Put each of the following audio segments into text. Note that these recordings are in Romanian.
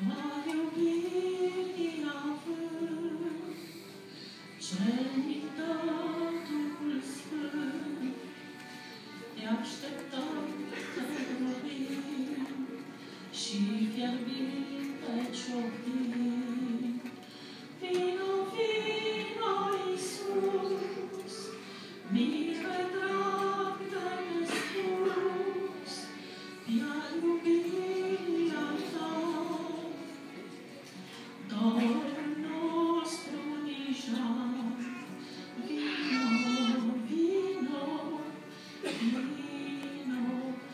a iubirii având, cel din Tatăl Sfânt, te așteptăm să vorbim și fierbinte ciocnim. Vino, vino, Iisus, mire drag de nespus, ia iubirea ta. Dorul nostru nijar, vino, vino, vino,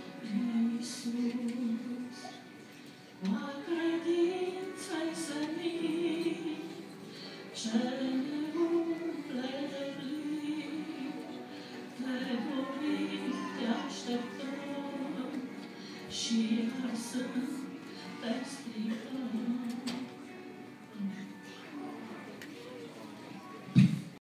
Iisus. Al credinței senin, ce ne umple de plin, te dorim, te așteptăm și arsând te strigăm.